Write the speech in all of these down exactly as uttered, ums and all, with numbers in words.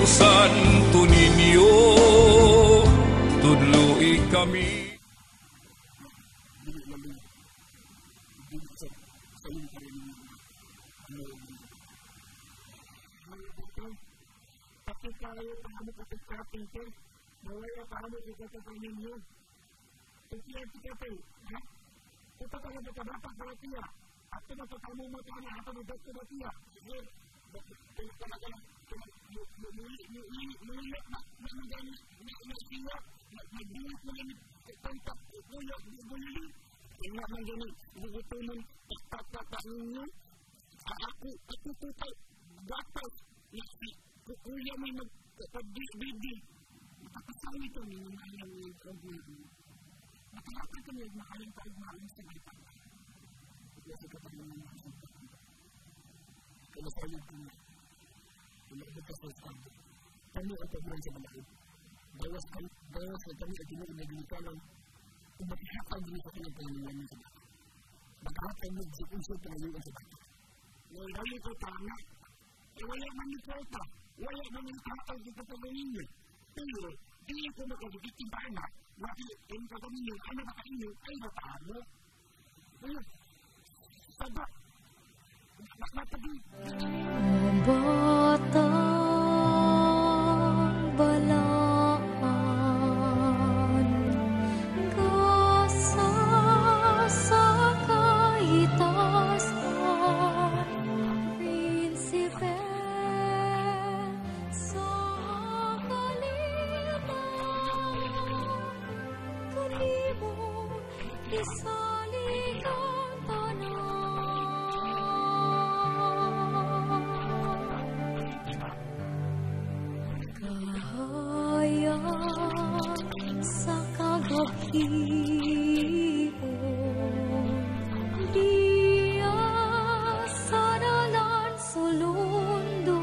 Santo Niño, tudloi kami. Tapi kalau kamu kata kaping tu, bawa kamu juga kata Niño. Kita kita tu, ha? Kita kalau berkata pada dia, apa nak kamu mau tanya apa nak berkata dia? Ingat menjadi begitu kata-kata ini, aku aku tuh dapat nasi kuliah memang bidi, tapi saya itu memang yang lebih. Maka apa tu yang paling paling paling sedikit. Biasa kata ini. Kalau saya punya, kalau kita selesai, kami akan beranjak balik. Bawa sekali, bawa sekali kami akan menjadi kalang. Keberpihakan diri kita yang pengen ini sebab. Maka kami unsur pengajuan sebab. Walau itu tanah, walau mana kota, walau mana kota kita terbentuk. Tapi dia pun akan bikin banyak. Waktu ini kata ini, anak kata ini, ayo tahu. Sebab. Batang balaan gasa sa kaitasan prinsipe sa kalimutan kanimo isaligang tanan. Sa kagahion, diya sa dalan sulundo,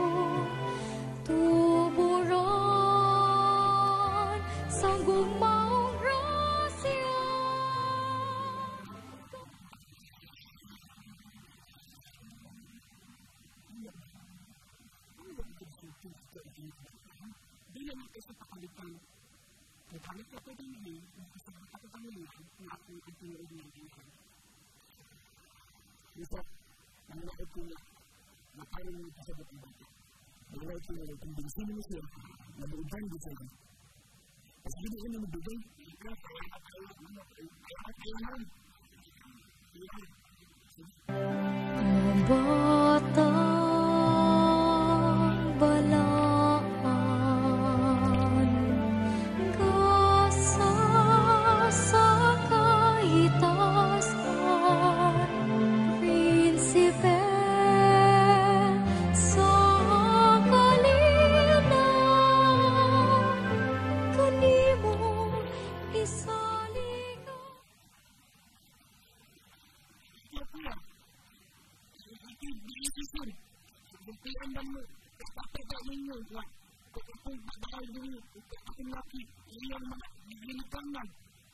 tuburan sa gumaong rasya. Bila nak kasi pakalitan, kaya ko din din, kasi ako kami lang, na ako ang tinuod ng buhay. Isa, ang nakit ko na, na parang may kasabot ng bata. Ang nakit ko na, kung binsin mo siya, na buudan din siya. Kasi hindi ko na mabigay, kaya kaya kaya kaya batang balaan gasa sa kaitasan prinsipe sa kalimutan kanimo isaligang. Buktian dan mo, apa gawin nyo? Kung bakal dulu, kung laki, iyan mga ginitan man.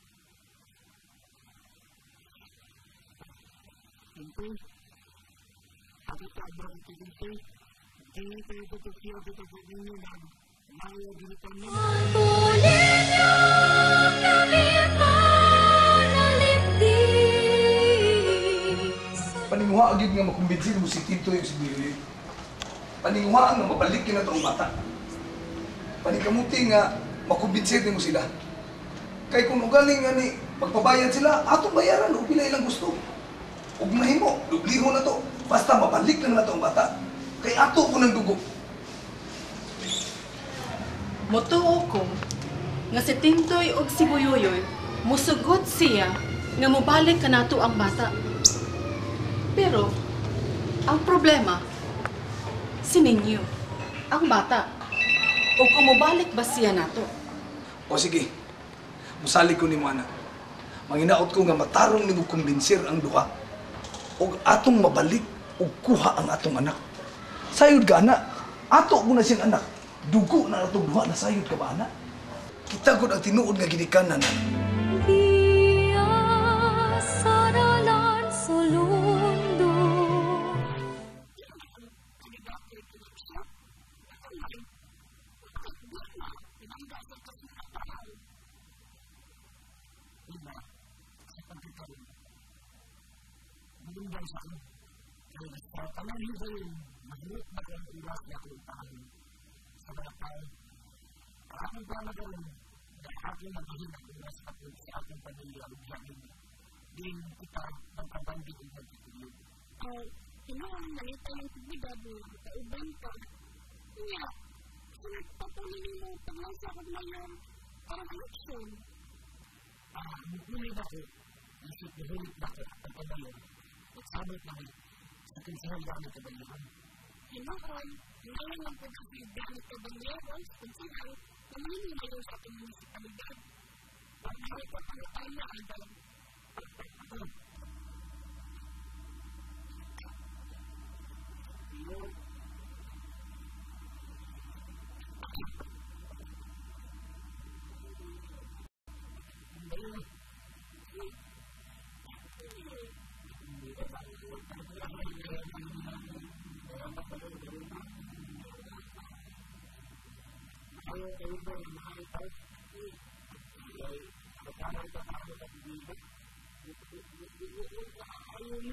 Tentu, ako tabang ito dito, hindi kayo tutukiyo dito sa inyo na mga ginitan man. Pagpulin nyo kami panalipdi. Paninguha agad nga makumbinsin mo si Tito yung si Billy. Paninguhaan nga mabalik na itong bata. Panikamuti nga makumbinsin mo sila. Kaya kung ugaling nga ni magpabayad sila, atong bayaran o pila ilang gusto. Ugmahin mo, dubliho na to. Basta mabalik lang na itong bata. Kaya ato ko ng dugo. Motuo ko nga si Tintoy o si Buyoyoy musugot siya nga mubalik ka nato ang bata. Pero, ang problema, si Ninyo, ang bata. O kung mubalik ba siya nato? O sige, musali ko ni mo anak. Manginaot ko nga matarong ni mo kumbinsir ang duha. O atong mabalik o kuha ang atong anak. Sayod ka anak, ato mo na siyang anak. Dugo na atong duha na sayod ka ba anak? Kita ko ang tinuod nga ginikanan anak. ibang saan. Sa panahon ko yun, mahirap na ang iwas na kung tahan. Sa mga tao, maraming plano ko rin, dahil aking naghihin ang iwas na kung sa aking pamilya o biyanin. Din kita magpapandit ang pagtitulog. Uh, Kailangan malita ng kubida mo, kauban ka. Kaya, sunod patuloy mo paglasa ko ngayon para election. Ah, nagpulit ako. Isip nahulit na ako ang pagbayon. At sabot na rin sa kinsahan gamit ka banyahan. Kailangan, ngayon ang pagkakasig gamit ka banyahan sa kinsahan na mahiling ngayon sa ating munisipalidad. At mahal ka pa na tayo na idol. Lord, Ayaw kayo ba na mahal tayo? Ay, kapanaw ka pa ako sa pag-ibig. Ayaw mo?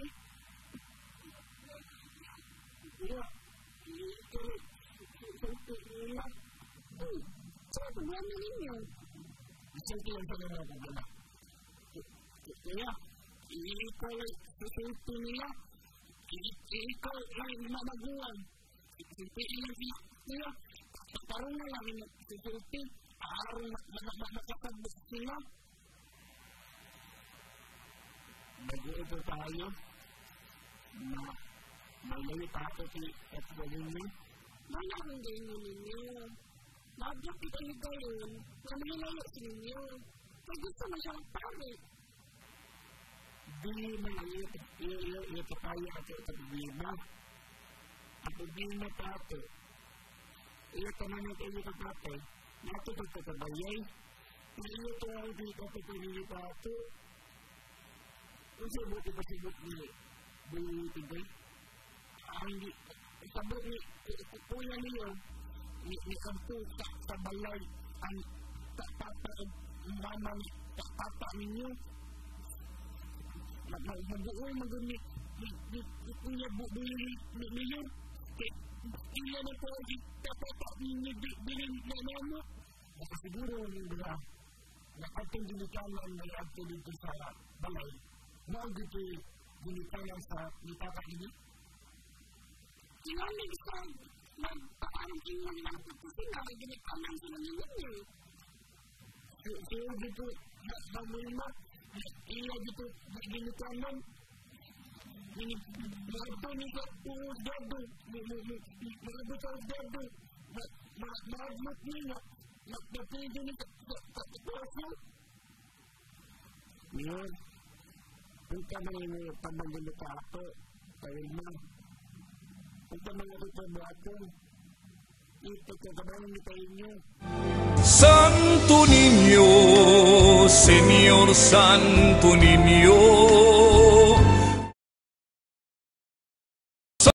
Kaya, ito, ito, nila. Hmm, saan problema ninyo? Isang lang sa mga problema. Kaya, ikaw ay susulti nila. Ikaw ay mamaguan. Susulti nila. Parang na lang yung susulti. Araw na makasabot sila. Bago-ito tayo na malayo pa ako at gawin niyo. Malamang ganyan ninyo. Bagyo kita yung gayon na manilayo sa ninyo. Kaya gusto mo siyang pari. Di malayo ito tayo at ito problema. Ang problema pa ito. Ito naman ito ito pa ito. Nato ito ito kabayay. Ito ang dito ito pinili pa ito. Kung sabot ito sabot ni Buhay Tigay. Ang sabot ni kuya niyo ni kanto sa balay ang tatata mama ni tatata ninyo. Mag-uwi mag-uwi ni kuya Buhay niyo. Kaya na po ang tatata ninyo bilin na naman. Baka siguro yung mga nakatong ginikalan na ato dito sa balay. Noong dito ginikalan sa nitata ninyo. Kailangan sa magpapaalam kayo ng pagkasina ay ginikalan sila ninyo. Kaya dito mamulma, iya dito ginikalan. Mga ni sa tuwag dado, mga sa dado, maaglot nila, napapili ni sa kapasyo. Ngayon, punta na rin yung pamagin ka ako, kawin mo. Punta na rin ito mo ako, ipagkakabayan nito inyo. Santo Niño, Señor Santo Niño,